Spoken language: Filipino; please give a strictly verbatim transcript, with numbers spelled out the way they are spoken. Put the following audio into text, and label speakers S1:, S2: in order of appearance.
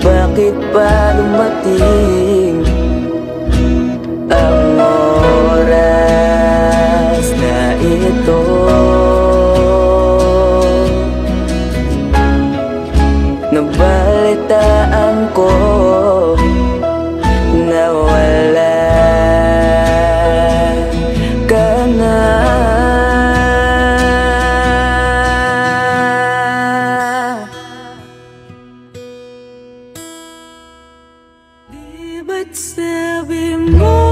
S1: Bakit pa dumating ang oras na ito? Nabalitaan ko na wala ka na. Di ba't sabi mo